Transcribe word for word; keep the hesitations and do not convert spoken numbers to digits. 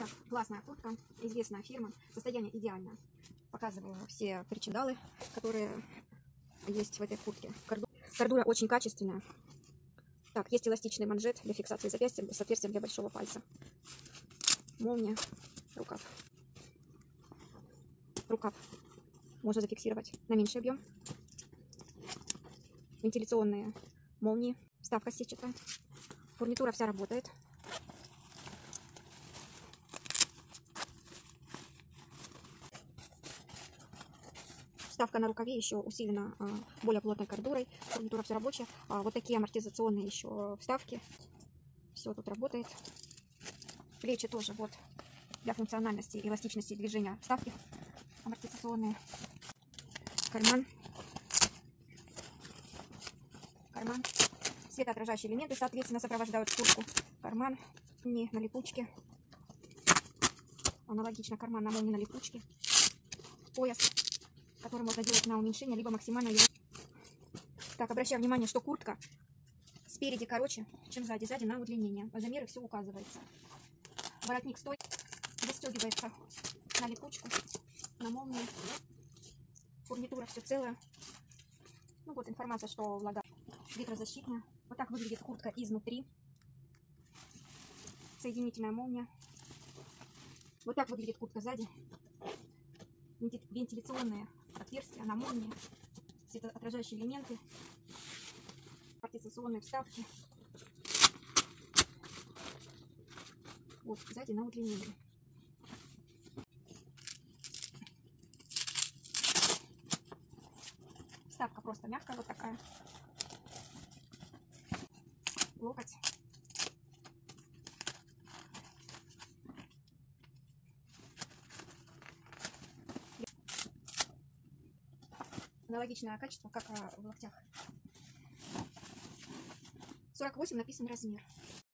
Итак, классная куртка, известная фирма, состояние идеальное. Показываю все причиндалы, которые есть в этой куртке. Кордура очень качественная. Так, есть эластичный манжет для фиксации запястья с отверстием для большого пальца. Молния, рукав. Рукав можно зафиксировать на меньший объем. Вентиляционные молнии, вставка сетчатая. Фурнитура вся работает. Вставка на рукаве еще усилена а, более плотной кордурой. Фурнитура все рабочая. А, вот такие амортизационные еще вставки. Все тут работает. Плечи тоже вот для функциональности и эластичности движения вставки амортизационные. Карман. Карман. Светоотражающие элементы, соответственно, сопровождают куртку. Карман не на липучке. Аналогично карман на молнии на липучке. Пояс, который можно делать на уменьшение, либо максимально его. Так, обращаю внимание, что куртка спереди короче, чем сзади. Сзади на удлинение. Размеры все указывается. Воротник стой, застегивается на липучку, на молнию. Фурнитура все целая. Ну вот информация, что влага ветрозащитная. Вот так выглядит куртка изнутри. Соединительная молния. Вот так выглядит куртка сзади. Вентиляционные отверстия на молнии. Светоотражающие элементы. Амортизационные вставки. Вот сзади на удлинение. Вставка просто мягкая, вот такая. Локоть. Аналогичное качество, как в локтях. сорок восемь написан размер.